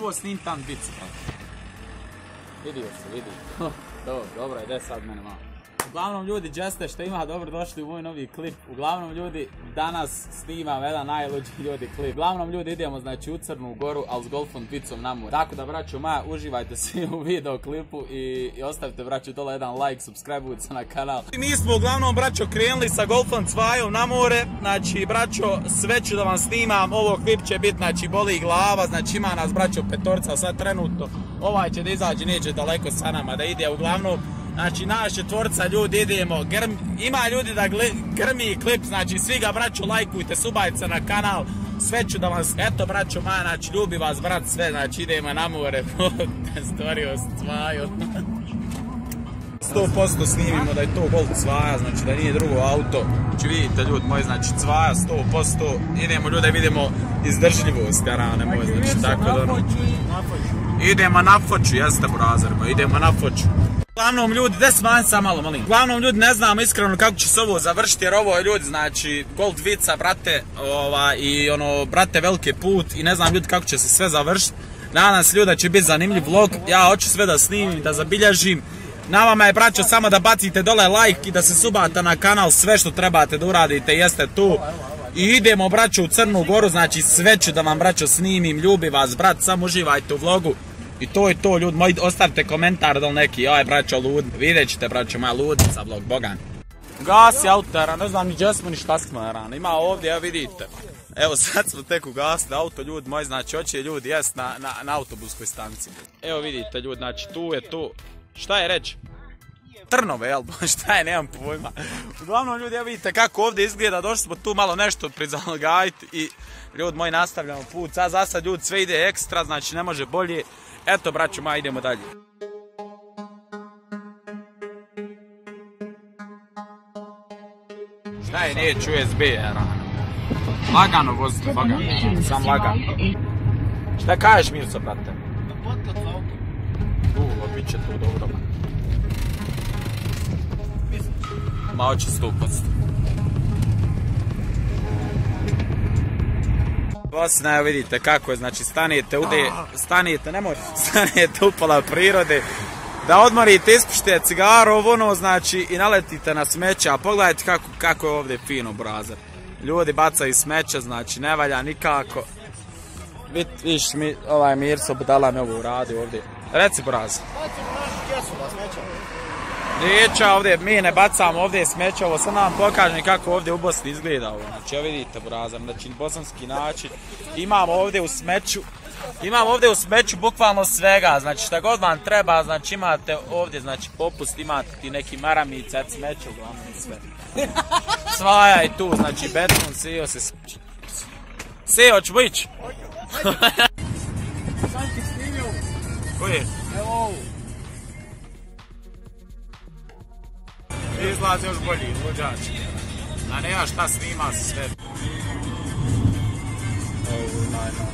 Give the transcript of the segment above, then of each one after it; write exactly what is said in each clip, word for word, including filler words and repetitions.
ovo snim tam dicu, brate. Vidio se, vidi. Dobro, dobro, ide sad mene malo. Uglavnom ljudi, džeste što ima, dobro došli u moj novi klip. Uglavnom ljudi, danas snimam jedan najluđi ljudi klip. Uglavnom ljudi, idemo znači u Crnu Goru, ali s golfom dvicom na more. Tako da braćo moja, uživajte svi u video klipu i, i ostavite braćo dole jedan like, subscribe se na kanal. I mi smo uglavnom braćo krenuli sa golfom cvajom na more. Znači braćo, sve ću da vam snimam, ovo klip će biti, znači boli glava, znači ima nas braćo petorca sad trenutno. Ovaj će da izađe, neće daleko sa nama da ide, uglavnom. Znači, naš četvorca ljudi idemo, grm, ima ljudi da gle, grmi klip, znači svi ga braćo lajkujte, subajte se na kanal, sve ću da vam, eto braćo moja, znači ljubi vas brat sve, znači idemo na more, stvorio cvaju. sto posto snimimo da je to Gold cvaja, znači da nije drugo auto, znači vidite ljudi moji, znači cvaja sto posto, idemo ljudi vidimo izdržljivost karane moje, znači tako da ono, idemo na foču, jeste brazerima, idemo na foču. Uglavnom ljudi, gdje smanj sam malo, molim. Uglavnom ljudi, ne znam iskreno kako će se ovo završiti, jer ovo je ljudi, znači, Gold dvica, brate, ova, i ono, brate, veliki put, i ne znam ljudi kako će se sve završiti. Nadam se ljudi da će biti zanimljiv vlog, ja hoću sve da snimim, da zabilježim. Na vama je, braćo, samo da bacite dole like i da se subate na kanal, sve što trebate da uradite, jeste tu. I idemo, braćo, u Crnu Goru, znači sve ću da vam, braćo, snimim, ljubi vas, brat, samo uživajte u vlogu. I to je to, ljudi moji, ostavite komentar dol neki, oj braćo lud, vidjet ćete braćo moja ludica vlog, bogan. Gasi auto, ne znam ni gdje smo ni šta smo rano, ima ovdje, evo vidite. Evo sad smo tek ugasili auto, ljudi moji, znači hoće ljudi jest na, na, na autobuskoj stanici. Evo vidite ljudi, znači tu je tu, šta je reći? Trnove, jel, šta je, nemam pojma. Uglavnom ljudi, evo vidite kako ovdje izgleda, došli smo tu malo nešto prizalogajiti i ljudi moji nastavljamo put, sad za sad ljudi sve ide ekstra, znači ne može bolje. Eto, braćo moja, idemo dalje. Šta je, neću U S B, rano. Lagano vozite, lagano. Sam lagano. Šta kažeš, Mirco, brate? Ulo, bit će to dobro. Malo će stupati. Bosna, evo vidite kako je, znači stanete ovdje, stanete, nemoj, stanete upola prirode, da odmorite, ispušite cigaru, ono, znači, i naletite na smeće, a pogledajte kako, kako je ovdje fino, brazer. Ljudi bacaju smeće, znači, ne valja nikako. Vid, viš, mi, ovaj Mirso budala mi ovo uradi ovdje. Reci, brazer. Neće ovdje, mi ne bacamo ovdje smeće, ovo sad nam pokažem kako ovdje u Bosni izgleda ovo. Znači, evo vidite, brazar, znači, bosanski način. Imamo ovdje u smeću, imamo ovdje u smeću bukvalno svega, znači šta god vam treba, znači imate ovdje, znači popust, imate ti neki maramice, smeće, uglavnom sve. Svaja i tu, znači beton, seo se smeće. Seo, ću ići. Koji je? Evo. Izlazi još bolji izvođač. Da nema šta snima sve. Ovo je najno.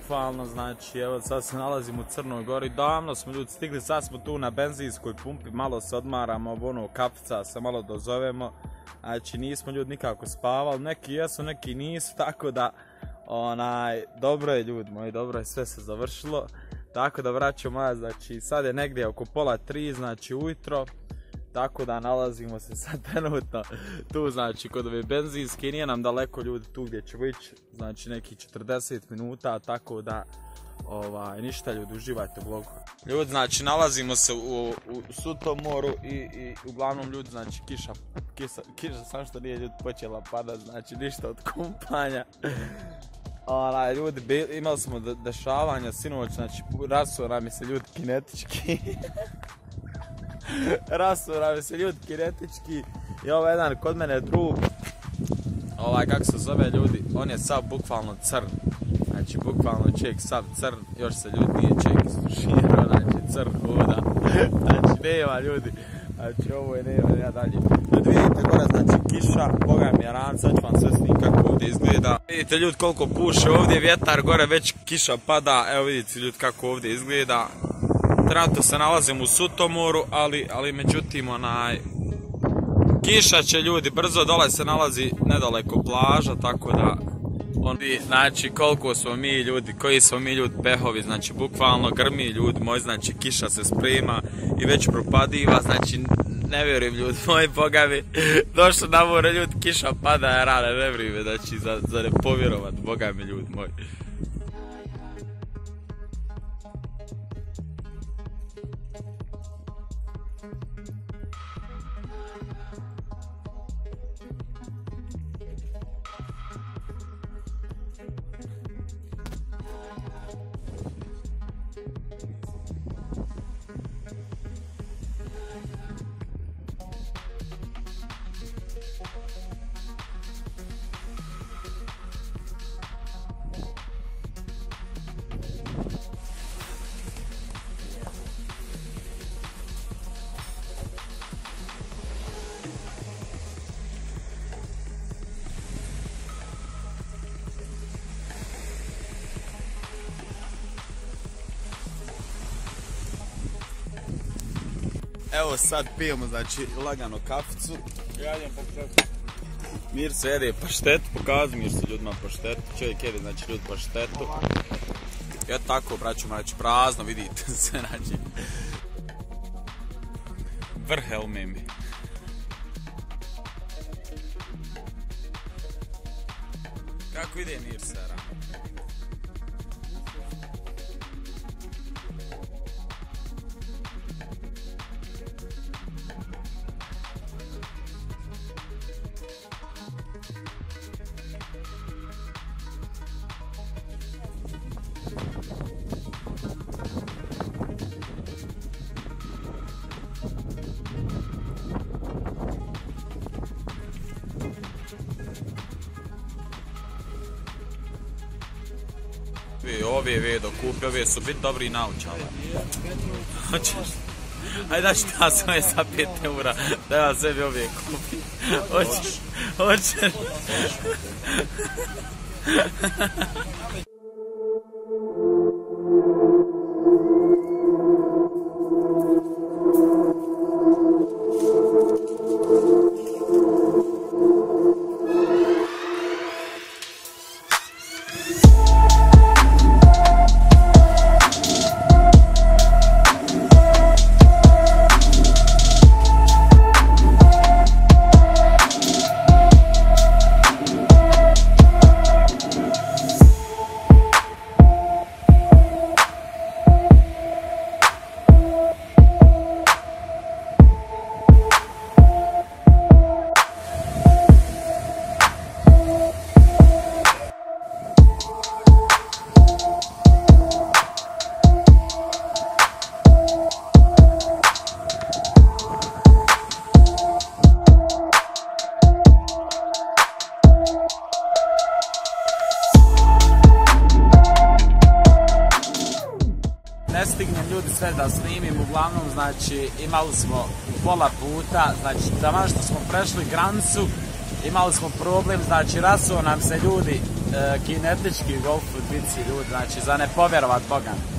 bukvalno, znači evo sad se nalazimo u Crnoj Gori, davno smo ljudi stigli, sad smo tu na benzinskoj pumpi, malo se odmaramo, ono kafica se malo dozovemo, znači nismo ljudi nikako spavali, neki jesu, neki nisu, tako da onaj, dobro je ljudi moji, dobro je, sve se završilo, tako da braćo moja, znači sad je negdje oko pola tri, znači ujutro, tako da nalazimo se sad trenutno tu, znači kod ove benzinske, nije nam daleko ljudi tu gdje ćemo ići, znači neki četrdeset minuta, tako da ovaj, ništa ljudi, uživajte u vlogu. Ljudi, znači nalazimo se u, u Sutomoru i, i uglavnom ljudi, znači kiša, kiša, kiša sam što nije ljudi počela padat, znači ništa od kumpanja. Ona, ljudi, imali smo dešavanja sinoć, znači rasuo nam je se ljudi kinetički. Rasura se ljudi kinetički i ovo jedan kod mene drug, ovaj kako se zove ljudi, on je sad bukvalno crn, znači bukvalno čovjek sad crn, još se ljudi nije čovjek istuširao, znači crn hoda, znači nema ljudi, znači ovo je nema, ja dalje. Ljudi vidite gore, znači kiša, boga mi je ran, sad ću vam sve snim kako ovdje izgleda. Vidite ljudi koliko puše ovdje, vjetar gore, već kiša pada, evo vidite ljudi kako ovdje izgleda. Trenutno se nalazim u Sutomoru, ali, ali međutim onaj, kiša će ljudi, brzo dole se nalazi nedaleko plaža, tako da on, znači koliko smo mi ljudi, koji smo mi ljudi pehovi, znači bukvalno grmi ljudi moji, znači kiša se sprema i već propadiva, znači ne vjerujem ljudi moji, boga mi, došlo na more ljudi, kiša pada, ja rane, ne vjerujem, znači za, za ne povjerovat, boga mi ljudi moji. Evo sad pijemo, znači, lagano kaficu. Ja idem po paštetu. Mirce jede paštetu, pokazujem Mirce ljudima paštetu. Čovjek jede, znači, ljudi paštetu. Ja tako, braću, znači, prazno, vidite se, znači. Vrhelme mi. Kako ide Mirce, Ramo? Ove vedo kupio, ove su biti dobri naučala. Hoćeš? Ajde daš ta svoje za pet eura, da ja sebi ove kupim. Hoćeš? Hoćeš? Ne stignem ljudi sve da snimim, uglavnom znači imali smo pola puta, znači taman što smo prešli granicu, imali smo problem, znači rasuo nam se ljudi e, kinetički golf bitci ljudi, znači za ne povjerovat Boga.